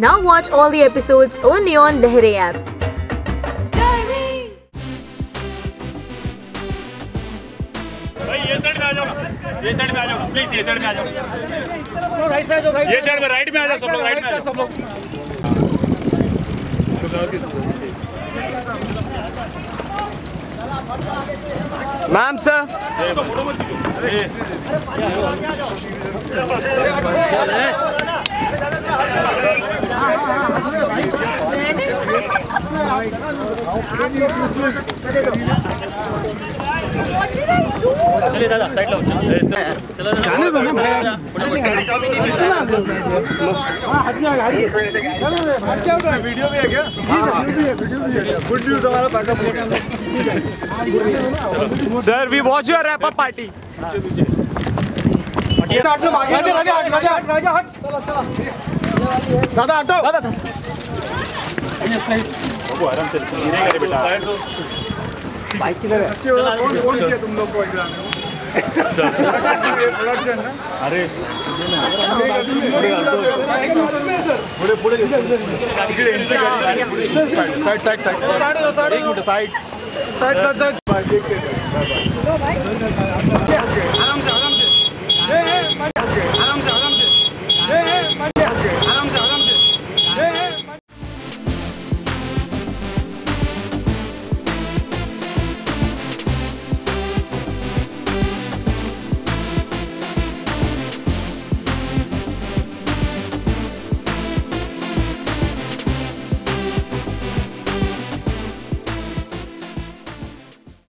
Now watch all the episodes only on Lehere app. ये side में आ जाओ ना, ये साइड में आ जाओ प्लीज, ये साइड में आ जाओ, राइट साइड, ये साइड में, राइट में आ जाओ सब लोग, राइट में आ जाओ सब लोग। मैम सर, चलिए दादा साइड लो, जाने दो ना भाई। वीडियो भी है क्या? गुड न्यूज़ हमारा backup. Sir we watch your wrap up party. दादा हटो, आराम से गिरेगा रे बेटा। बाइक किधर है? कौन किया तुम लोग को एग्जाम में? अरे साइड